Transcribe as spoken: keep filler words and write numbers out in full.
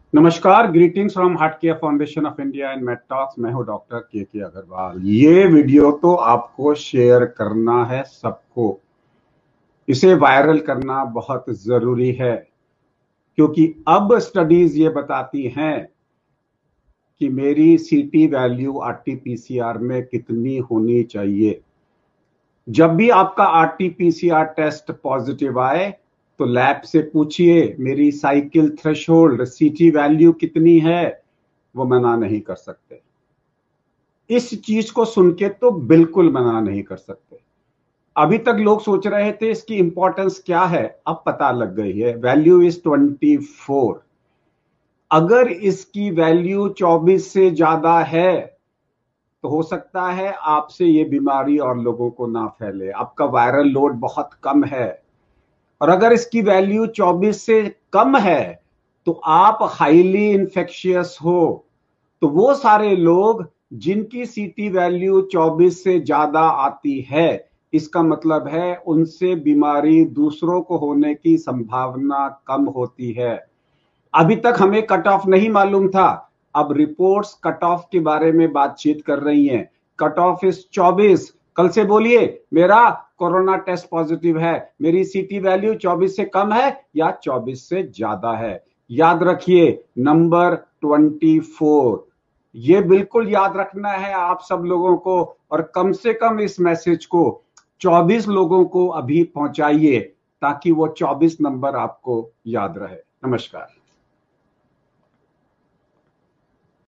नमस्कार, greetings from heart care foundation of India and med talks. मैं हूं doctor के के अग्रवाल। ये वीडियो तो आपको शेयर करना है सबको, इसे वायरल करना बहुत जरूरी है, क्योंकि अब स्टडीज ये बताती हैं कि मेरी सीटी वैल्यू आरटीपीसीआर में कितनी होनी चाहिए। जब भी आपका आरटीपीसीआर टेस्ट पॉजिटिव आए तो लैब से पूछिए मेरी साइकिल थ्रेशोल्ड सीटी वैल्यू कितनी है। वो मना नहीं कर सकते। इस चीज को सुन के तो बिल्कुल मना नहीं कर सकते। अभी तक लोग सोच रहे थे इसकी इंपॉर्टेंस क्या है, अब पता लग गई है। Value is twenty four. अगर इसकी वैल्यू चौबीस से ज्यादा है तो हो सकता है आपसे ये बीमारी और लोगों को ना फैले, आपका वायरल लोड बहुत कम है। और अगर इसकी वैल्यू चौबीस से कम है तो आप हाईली इन्फेक्शियस हो। तो वो सारे लोग जिनकी सीटी वैल्यू चौबीस से ज्यादा आती है, इसका मतलब है उनसे बीमारी दूसरों को होने की संभावना कम होती है। अभी तक हमें कट ऑफ नहीं मालूम था, अब रिपोर्ट्स कट ऑफ के बारे में बातचीत कर रही हैं। कट ऑफ इज चौबीस। कल से बोलिए मेरा कोरोना टेस्ट पॉजिटिव है, मेरी सीटी वैल्यू चौबीस से कम है या चौबीस से ज्यादा है। याद रखिए नंबर ट्वेंटी फोर। ये बिल्कुल याद रखना है आप सब लोगों को, और कम से कम इस मैसेज को चौबीस लोगों को अभी पहुंचाइए ताकि वो चौबीस नंबर आपको याद रहे। नमस्कार।